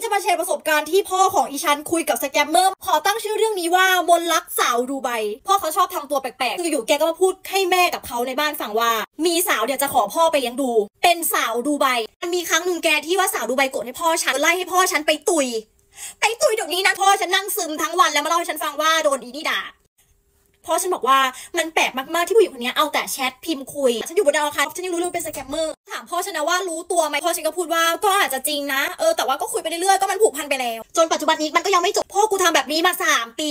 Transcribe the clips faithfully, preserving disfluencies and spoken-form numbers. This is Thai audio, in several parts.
จะมาแชร์ประสบการณ์ที่พ่อของอีฉันคุยกับสแกมเมอร์ขอตั้งชื่อเรื่องนี้ว่ามนลักสาวดูไบพ่อเขาชอบทำตัวแปลกๆคืออยู่แกก็มาพูดให้แม่กับเขาในบ้านฟังว่ามีสาวเดี๋ยวจะขอพ่อไปเลี้ยงดูเป็นสาวดูไบมันมีครั้งหนึ่งแกที่ว่าสาวดูไบโกรธให้พ่อฉันไล่ให้พ่อฉันไปตุยไปตุยเดี๋ยวนี้นะพ่อฉันนั่งซึมทั้งวันแล้วมาเล่าให้ฉันฟังว่าโดนอีนี่ด่าพ่อฉันบอกว่ามันแปลกมากๆที่ผู้หญิงคนนี้เอาแต่แชทพิมพ์คุยฉันอยู่บนดาวอังคารฉันยังรู้เรื่องเป็นสแกมเมอร์ถามพ่อฉันนะว่ารู้ตัวไหมพ่อฉันก็พูดว่าก็อาจจะจริงนะเออแต่ว่าก็คุยไปเรื่อยๆก็มันผูกพันไปแล้วจนปัจจุบันนี้มันก็ยังไม่จบพ่อกูทำแบบนี้มาสามปี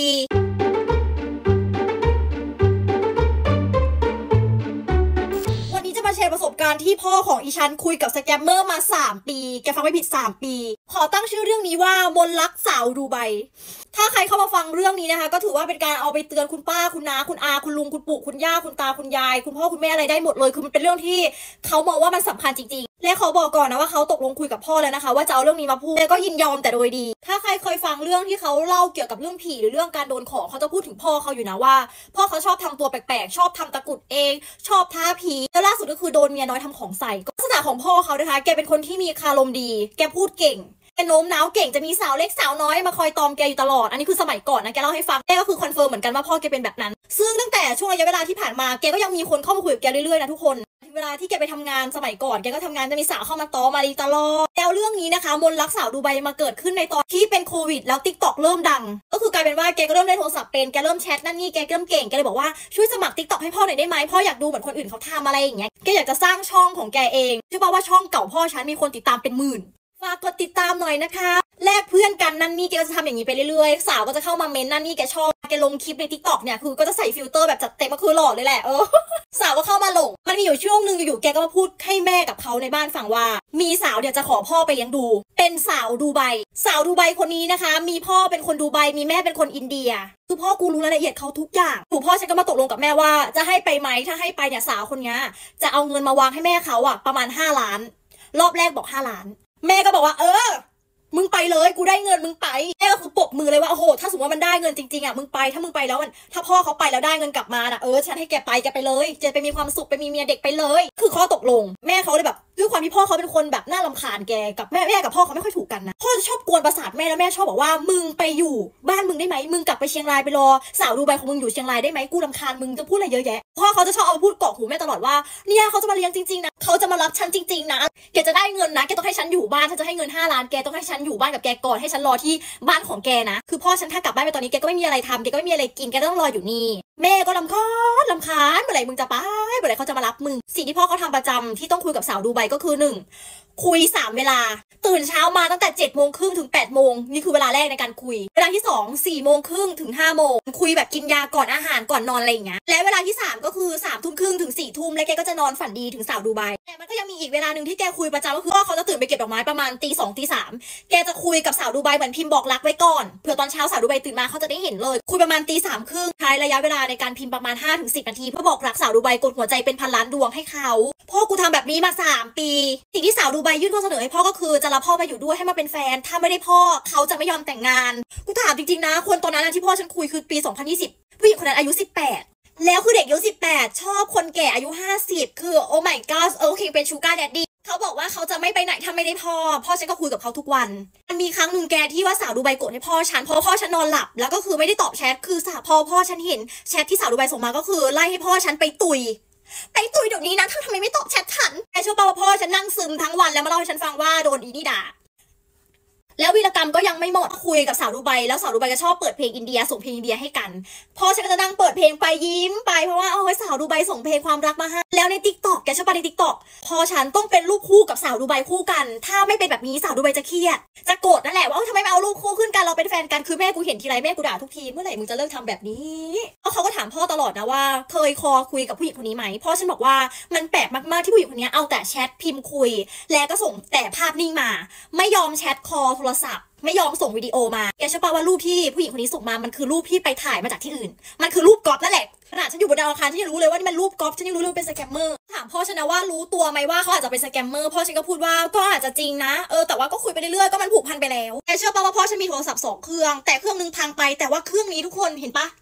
วันนี้จะมาแชร์ประสบการณ์ที่พ่อของอีฉันคุยกับสแกมเมอร์มาสามปีแกฟังไม่ผิดสามปีขอตั้งชื่อเรื่องนี้ว่ามนลักสาวดูไบถ้าใครเข้ามาฟังเรื่องนี้นะคะก็ถือว่าเป็นการเอาไปเตือนคุณป้าคุณน้าคุณอาคุณลุงคุณปู่คุณย่าคุณตาคุณยายคุณพ่อคุณแม่อะไรได้หมดเลยคือมันเป็นเรื่องที่เขามองว่ามันสำคัญจริงๆและเขาบอกก่อนนะว่าเขาตกลงคุยกับพ่อแล้วนะคะว่าจะเอาเรื่องนี้มาพูดแล้วก็ยินยอมแต่โดยดีถ้าใครเคยฟังเรื่องที่เขาเล่าเกี่ยวกับเรื่องผีหรือเรื่องการโดนของเขาจะพูดถึงพ่อเขาอยู่นะว่าพ่อเขาชอบทำตัวแปลกๆชอบทำตะกุดเองชอบท้าผีแล้วล่าสุดก็คือโดนเมียน้อยทำของใส่ลักษณะของพ่อเขานะคะแกเป็นคนที่มีคารมดีแกพูดเก่งแกโน้มน้าวเก่งจะมีสาวเล็กสาวน้อยมาคอยตอมแกอยู่ตลอดอันนี้คือสมัยก่อนนะแกเล่าให้ฟังแกก็คือคอนเฟิร์มเหมือนกันว่าพ่อแกเป็นแบบนั้นซึ่งตั้งแต่ช่วงระยะเวลาที่ผ่านมาแกก็ยังมีคนเข้ามาคุยกับแกเรื่อยๆนะทุกคนเวลาที่แกไปทำงานสมัยก่อนแกก็ทำงานจะมีสาวเข้ามาตอมมาดีตลอดแล้วเรื่องนี้นะคะมนลักสาวดูไบมาเกิดขึ้นในตอนที่เป็นโควิดแล้ว ติ๊กต็อก เริ่มดังก็คือกลายเป็นว่าแกก็เริ่มได้โทรศัพท์เป็นแกเริ่มแชทนั่นนี่แกเริ่มเก่งแกเลยบอกว่าช่วยสมัคร ติ๊กต็อก ให้พ่อหน่อยได้ไหมพ่ออยากดูเหมือนคนอื่นเขาทำอะไรอย่างเงี้ยแกอยากจะสร้างช่องของแกเองเชื่อป่ะว่าช่องเก่าพ่อฉันมีคนติดตามเป็นหมื่นฝากกดติดตามหน่อยนะคะแลกเพื่อนกันนั่นนี่แกก็จะทำอย่างนี้ไปเรื่อยๆสาวก็จะเข้ามาเมนนั่นนี่แกชอบแกลงคลิปใน ติ๊กต็อก เนี่ยคือก็จะใส่ฟิลเตอร์แบบจัดเต็มก็คือหล่อเลยแหละเออสาวก็เข้ามาหลงมันมีอยู่ช่วงหนึ่งอยู่ๆแกก็มาพูดให้แม่กับเขาในบ้านฟังว่ามีสาวเดี๋ยวจะขอพ่อไปเลี้ยงดูเป็นสาวดูไบสาวดูไบคนนี้นะคะมีพ่อเป็นคนดูไบมีแม่เป็นคนอินเดียคือพ่อกูรู้รายละเอียดเขาทุกอย่างถูกพ่อฉันก็มาตกลงกับแม่ว่าจะให้ไปไหมถ้าให้ไปเนี่ยสาวคนนี้จะเอาเงินมาวางให้แม่เขาอะประมาณห้าล้านรอบแรกบอกห้าล้านแม่ก็บอกว่าเออมึงไปเลยกูได้เงินมึงไปแม่ก็คือปรบมือเลยว่าโอ้โหถ้าสมมติว่ามันได้เงินจริงๆอ่ะมึงไปถ้ามึงไปแล้วมันถ้าพ่อเขาไปแล้วได้เงินกลับมาน่ะเออฉันให้แกไปแกไปเลยจะไปมีความสุขไปมีเมียเด็กไปเลยคือข้อตกลงแม่เขาเลยแบบด้วยความที่พ่อเขาเป็นคนแบบน่ารำคาญแกกับแม่แม่กับพ่อเขาไม่ค่อยถูกกันนะพ่อจะชอบกวนประสาทแม่แล้วแม่ชอบบอกว่ามึงไปอยู่บ้านมึงได้ไหมมึงกลับไปเชียงรายไปรอสาวดูไบของมึงอยู่เชียงรายได้ไหมกูรำคาญมึงจะพูดอะไรเยอะแยะพ่อเขาจะชอบเอาพูดเกาะหูแม่ตลอดว่าเนี่ยเขาจะมาเลี้ยงจริงๆนะเขาจะมารับฉันจริงๆนะแกจะได้เงินนะแกต้องให้ฉันอยู่บ้านฉันจะให้เงินห้าล้านแกต้องให้ฉันอยู่บ้านกับแกก่อนให้ฉันรอที่บ้านของแกนะคือพ่อฉันถ้ากลับบ้านไปตอนนี้แกก็ไม่มีอะไรทำแกก็ไม่มีอะไรกินแกต้องรออยู่นี่แม่ก็ลำคาญลำคาญเมื่อไหร่มึงจะไปเมื่อไหร่เขาจะมารับมึงสิ่งที่พ่อเขาทำประจำที่ต้องคุยกับสาวดูไบก็คือหนึ่งคุยสามเวลาตื่นเช้ามาตั้งแต่เจ็ดโมงครึ่งถึงแปดโมงนี่คือเวลาแรกในการคุยเวลาที่สองสี่โมงครึ่งถึงห้าโมงคุยแบบกินยาก่อนอาหารก่อนนอนอะไรอย่างเงี้ยและเวลาที่สามก็คือสามทุ่มครึ่งถึงสี่ทุ่มแล้วแกก็จะนอนฝันดีถึงสาวดูไบแต่มันก็ยังมีอีกเวลาหนึ่งที่แกคุยประจำก็คือพ่อเขาจะตื่นไปเก็บดอกไม้ประมาณตีสองตีสามแกจะคุยกับสาวดูไบเหมือนพิมพ์บอกรักไว้ก่อนเผื่อตอนเช้าสาวดูไบตื่นมาเขาจะได้เห็นเลยคุยประมาณตีสามครึ่งใช้ระยะเวลาในการพิมพ์ประมาณห้าถึงสิบนาทีเพื่อบอกรักสาวดูไบกดหัวใจเป็นพันล้านดวงให้เขาพ่อกูทำแบบนี้มาสามปีสิ่งที่สาวดูไบยื่นข้อเสนอให้พ่อก็คือจะรับพ่อมาอยู่ด้วยให้มาเป็นแฟนถ้าไม่ได้พ่อเขาจะไม่ยอมแต่งงานกูถามจริงๆนะคนตอนนั้นที่พ่อฉันคุยคือปีสองพันยี่สิบผู้หญิงคนนั้นอายุสิบแปดแล้วคือเด็กอายุสิบแปดชอบคนแก่อายุห้าสิบคือโอ้ my god เออโอเคเป็นชูการ์แดดดี้เขาบอกว่าเขาจะไม่ไปไหนถ้าไม่ได้พ่อพ่อฉันก็คุยกับเขาทุกวันมันมีครั้งหนึ่งแกที่ว่าสาวดูไบโกรธให้พ่อฉันเพราะพ่อฉันนอนหลับแล้วก็คือไม่ได้ตอบแชทคือสาวพอพ่อฉันเห็นแชทที่สาวดูไบส่งมาก็คือไล่ให้พ่อฉันไปตุยไปตุยเดี๋ยวนี้นะทำไมไม่ตอบแชทฉันไอชั่วป่าวพ่อฉันนั่งซึมทั้งวันแล้วมาเล่าให้ฉันฟังว่าโดนอีนี่ด่าแล้ววีรกรรมก็ยังไม่หมดคุยกับสาวดูไบแล้วสาวดูไบก็ชอบเปิดเพลงอินเดียส่งเพลงอินเดียให้กันพ่อฉันก็จะนั่งเปิดเพลงไปยิ้มไปเพราะว่าเอาไว้สาวดูไบส่งเพลงความรักมาให้แล้วใน ติ๊กต็อก แกชอบไปใน ติ๊กต็อก พ่อฉันต้องเป็นรูปคู่กับสาวดูไบคู่กันถ้าไม่เป็นแบบนี้สาวดูไบจะเครียดจะโกรธนั่นแหละว่าทำไมไม่เอารูปคู่ขึ้นกันเราเป็นแฟนกันคือแม่กูเห็นทีไรแม่กูด่าทุกทีเมื่อไหร่มึงจะเลิกทำแบบนี้แล้วเขาก็ถามพ่อตลอดนะว่าเคยคอคุยกับผู้หญิงคนนี้ไหมพ่อฉันบอกว่ามันแปลกมากๆที่ผู้หญิงคนนี้เอาแต่แชทพิมพ์คุยแล้วก็ส่งแต่ภาพนิ่งมาไม่ยอมแชทคอโทรศัพท์ไม่ยอมส่งวิดีโอมาแกเชื่อป่ะว่ารูปที่ผู้หญิงคนนี้ส่งมามันคือรูปที่ไปถ่ายมาจากที่อื่นมันคือรูปก๊อปนั่นแหละขนาดฉันอยู่บนดาวอังคารฉันยังรู้เลยว่านี่มันรูปก๊อปฉันยังรู้เลยเป็นสแกมเมอร์ถามพ่อฉันนะว่ารู้ตัวไหมว่าเขาอาจจะเป็นสแกมเมอร์พ่อฉันก็พูดว่าก็อาจจะจริงนะเออแต่ว่าก็คุยไปเรื่อยๆก็มันผูกพันไปแล้วแกเชื่อป่ะว่าพ่อฉันมีโทรศัพท์สองเครื่องแต่เครื่องนึงพังไปแต่ว่าเครื่องนี้ทุกคนเห็นปะ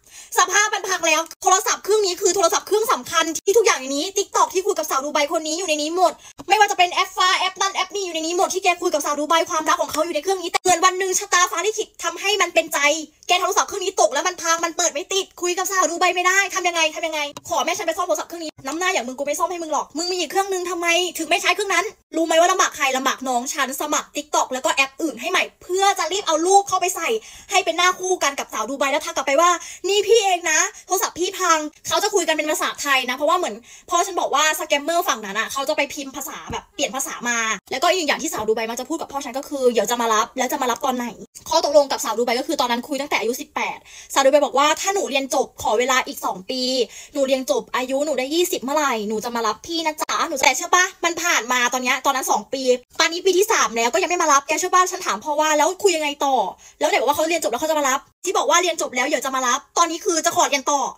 สภาพมันพังแล้วโทรศัพท์เครื่องนี้คือโทรศัพท์เครื่องสำคัญที่ทุกอย่างในนี้ ติ๊กต็อก ที่คุยกับสาวดูไบคนนี้อยู่ในนี้หมดไม่ว่าจะเป็นแอปฟ้าแอปนั่นแอปนี่อยู่ในนี้หมดที่แกคุยกับสาวดูไบความรักของเขาอยู่ในเครื่องนี้แต่เหมือนวันหนึ่งชะตาฟ้าลิขิตทำให้มันเป็นใจแกโทรศัพท์เครื่องนี้ตกแล้วมันพังมันเปิดไม่ติดคุยกับสาวดูไบไม่ได้ทำยังไงทำยังไงขอแม่ฉันไปซ่อมโทรศัพท์เครื่องนี้น้ำหน้าอย่างมึงกูไม่ซ่อมให้มึงหรอกมึงมีอีกเครื่องนึงทำไมถึงไม่ใช้เครื่องนั้นรู้ไหมว่าลำบากใครลำบากน้องฉันสมัคร ติ๊กต็อก แล้วก็แอปอื่นให้ใหม่เพื่อจะรีบเอารูปเข้าไปใส่ให้เป็นหน้าคู่กันกับสาวดูไบแล้วทักกลับไปว่านี่พี่เองนะโทรศัพท์พี่พังเขาจะคุยกันเป็นภาษาไทยนะเพราะว่าเหมือนพ่อฉันบอกว่าสแกมเมอร์ฝั่งนั้นอ่ะเขาจะไปพิมพ์ภาษาแบบเปลี่ยนภาษามาแล้วก็อีกอย่างที่สาวดูไบมาจะพูดกับพ่อฉันก็คือเดี๋ยวจะมารับแล้วจะมารับตอนไหนข้อตกลงกับสาวดูไบก็คือตอนนั้นคุยตั้งแต่อายุสิบแปดสาวดูไบบอกว่าถ้าหนูเรียนจบขอเวลาอีกสองปีหนูเรียนจบอายุหนูได้ยี่สิบเมื่อไหร่หนูจะมารับพี่นะจ๊ะหนูแต่เชื่อปะมันผ่านมาตอนนี้ตอนนั้นสองปีตอนนี้ปีที่สามแล้วก็ยังไม่มารับแกเชื่อปะฉันถามพ่อว่าแล้วคุยยังไงต่อแล้วไหนบอกว่าเขาเรียนจบแล้วเขาจะมารับที่บอกว่าเรียนจบแล้วเดี๋ยวจะมารับตอนนี้คือจะขอเรียนต่อ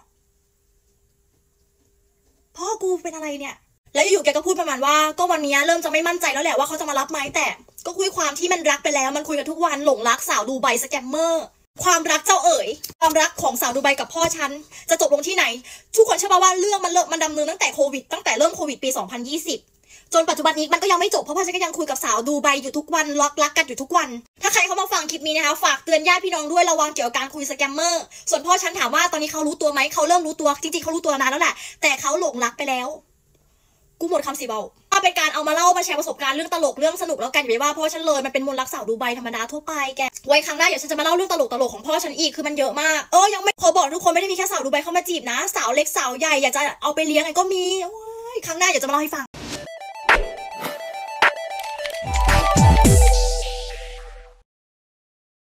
พ่อกูเป็นอะไรเนี่ยแล้วอยู่แกก็พูดประมาณว่าก็วันนี้เริ่มจะไม่มั่นใจแล้วแหละว่าเขาจะมารับไหมแต่ก็คุยความที่มันรักไปแล้วมันคุยกันทุกวันหลงรักสาวดูไบสแกมเมอร์ความรักเจ้าเอ๋ยความรักของสาวดูไบกับพ่อฉันจะจบลงที่ไหนทุกคนเชื่อป่ะว่าเรื่องมันเริ่มมันดำเนินตั้งแต่โควิดตั้งแต่เริ่มโควิดปีสองพันยี่สิบจนปัจจุบันนี้มันก็ยังไม่จบเพราะพ่อฉันก็ยังคุยกับสาวดูไบอยู่ทุกวันรักรักกันอยู่ทุกวันถ้าใครเขามาฟังคลิปนี้นะคะฝากเตือนญาติพี่น้องด้วยระวังเกี่ยวกับการคุยสแกมเมอร์ส่วนพ่อฉันถามว่าตอนนี้เขารู้ตัวไหมเขาเริ่มรู้ตัวจริงๆเขารู้ตัวนานแล้วแหละแต่เขาหลงรักไปแล้วกูหมดคำสิเบาถ้าเป็นการเอามาเล่ามาแชร์ประสบการณ์เรื่องตลกเรื่องสนุกแล้วกันอย่าไปว่าพ่อฉันเลยมันเป็นมนต์รักสาวดูไบธรรมดาทั่วไปแกไว้ครั้งหน้าเดี๋ยวฉันจะมาเล่าเรื่องตลกตลกของพ่อฉันอีกคือมันเยอะมากเออยังไม่ขอบอกทุกคนไม่ได้มีแค่สาวดูไบเข้ามาจีบนะสาวเล็กสาวใหญ่อยากจะเอาไปเลี้ยงไงก็มีครั้งหน้าเดี๋ยวจะมาเล่าให้ฟัง